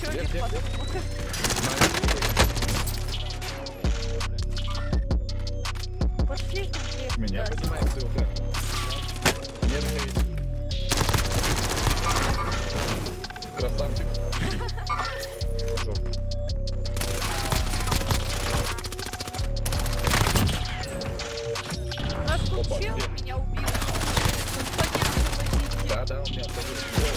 еще один подумал. Пошли конкретно. Меня поднимает ссылка. Нет, красавчик. Пошел. У нас тут чел меня убил. Он поднял позицию. Да, он меня тоже.